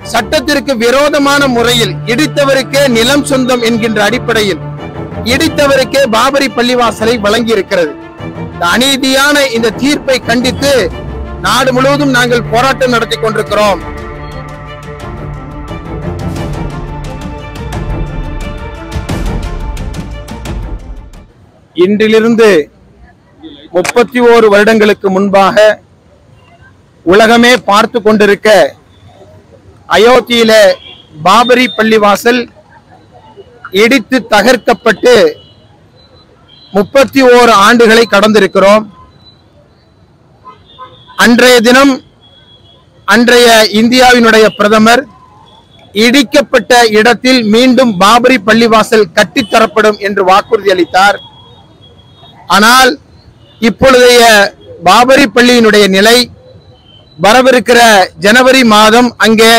சட்டத்திற்கு விரோதமான முறையில் இடித்தவருக்கே நிலம் சொந்தம் என்கின்ற அடிப்படையில் இடித்தவருக்கே பாபரி பள்ளிவாசலை வழங்கி இருக்கிறது. அநீதியான இந்த தீர்ப்பை கண்டித்து நாடு முழுவதும் நாங்கள் போராட்டம் நடத்தி கொண்டிருக்கிறோம். இன்றிலிருந்து 31 வருடங்களுக்கு முன்பாக உலகமே பார்த்து கொண்டிருக்க அயோத்தியில பாபரி பள்ளிவாசல் இடித்து தகர்க்கப்பட்டு 31 ஆண்டுகளை கடந்திருக்கிறோம். அன்றைய தினம் அன்றைய இந்தியாவினுடைய பிரதமர் இடிக்கப்பட்ட இடத்தில் மீண்டும் பாபரி பள்ளிவாசல் கட்டித்தரப்படும் என்று வாக்குறுதி அளித்தார். ஆனால் இப்பொழுதைய பாபரி பள்ளியினுடைய நிலை வரவிருக்கிற ஜனவரி மாதம் அங்கே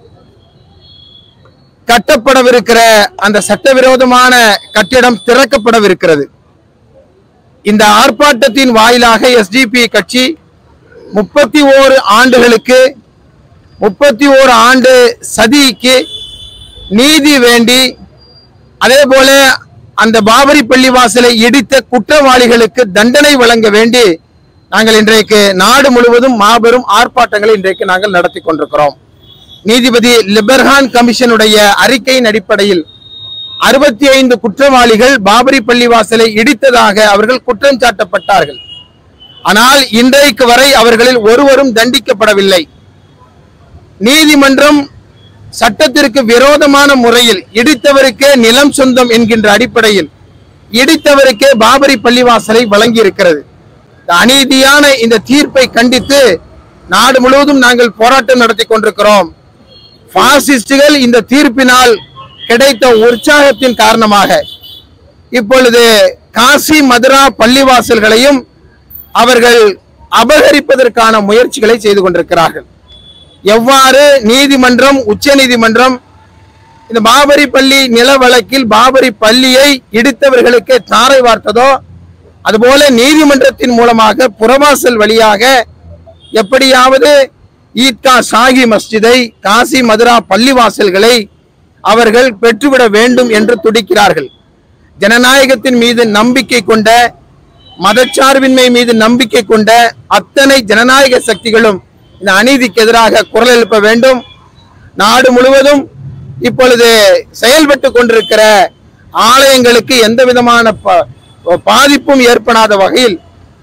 கட்டப்படவிருக்கிற அந்த சட்டவிரோதமான கட்டிடம் திறக்கப்படவிருக்கிறது. இந்த ஆர்ப்பாட்டத்தின் வாயிலாக எஸ்டிபி கட்சி 31 ஆண்டுகளுக்கு 31 ஆண்டு சதிக்கு நீதி வேண்டி, அதே போல அந்த பாபரி பள்ளிவாசலை இடித்த குற்றவாளிகளுக்கு தண்டனை வழங்க வேண்டி நாங்கள் இன்றைக்கு நாடு முழுவதும் மாபெரும் ஆர்ப்பாட்டங்களை இன்றைக்கு நாங்கள் நடத்தி கொண்டிருக்கிறோம். நீதிபதி லிபர்ஹான் கமிஷனுடைய அறிக்கையின் அடிப்படையில் 65 குற்றவாளிகள் பாபரி பள்ளிவாசலை இடித்ததாக அவர்கள் குற்றம் சாட்டப்பட்டார்கள். ஆனால் இன்றைக்கு வரை அவர்களில் ஒருவரும் தண்டிக்கப்படவில்லை. நீதிமன்றம் சட்டத்திற்கு விரோதமான முறையில் இடித்தவருக்கே நிலம் சொந்தம் என்கின்ற அடிப்படையில் இடித்தவருக்கே பாபரி பள்ளிவாசலை வழங்கி இருக்கிறது. அநீதியான இந்த தீர்ப்பை கண்டித்து நாடு முழுவதும் நாங்கள் போராட்டம் நடத்தி கொண்டிருக்கிறோம். பாசிஸ்டுகள் இந்த தீர்ப்பினால் கிடைத்த உற்சாகத்தின் காரணமாக இப்பொழுது காசி மதுரா பள்ளிவாசல்களையும் அவர்கள் அபகரிப்பதற்கான முயற்சிகளை செய்து கொண்டிருக்கிறார்கள். எவ்வாறு நீதிமன்றம், உச்ச நீதிமன்றம் இந்த பாபரி பள்ளி நில வழக்கில் பாபரி பள்ளியை இடித்தவர்களுக்கு தாரை வார்த்ததோ, அதுபோல நீதிமன்றத்தின் மூலமாக புறவாசல் வழியாக எப்படியாவது ஈத்கா ஷாஹி மஸ்ஜிதை, காசி மதுரா பள்ளிவாசல்களை அவர்கள் பெற்றுவிட வேண்டும் என்று துடிக்கிறார்கள். ஜனநாயகத்தின் மீது நம்பிக்கை கொண்ட, மதச்சார்பின்மை மீது நம்பிக்கை கொண்ட அத்தனை ஜனநாயக சக்திகளும் இந்த அநீதிக்கு எதிராக குரல் எழுப்ப வேண்டும். நாடு முழுவதும் இப்பொழுது செயல்பட்டு கொண்டிருக்கிற ஆலயங்களுக்கு எந்த விதமான பாதிப்பும் ஏற்படாத வகையில்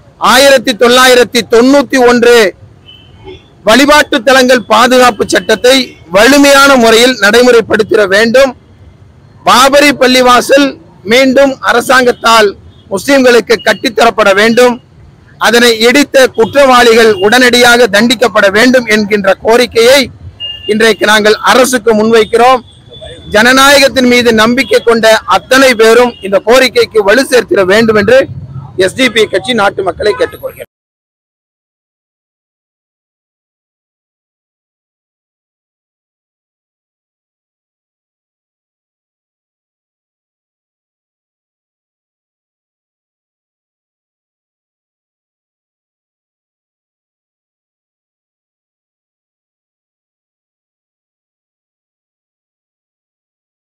1991 வழிபாட்டு தலங்கள் பாதுகாப்பு சட்டத்தை வலிமையான முறையில் நடைமுறைப்படுத்திட வேண்டும். பாபரி பள்ளிவாசல் மீண்டும் அரசாங்கத்தால் முஸ்லிம்களுக்கு கட்டித்தரப்பட வேண்டும். அதனை இடித்த குற்றவாளிகள் உடனடியாக தண்டிக்கப்பட வேண்டும் என்கின்ற கோரிக்கையை இன்றைக்கு நாங்கள் அரசுக்கு முன்வைக்கிறோம். ஜனநாயகத்தின் மீது நம்பிக்கை கொண்ட அத்தனை பேரும் இந்த கோரிக்கைக்கு வலு சேர்த்திட வேண்டும் என்று எஸ்டிபி கட்சி நாட்டு மக்களை கேட்டுக்கொள்கிறோம்.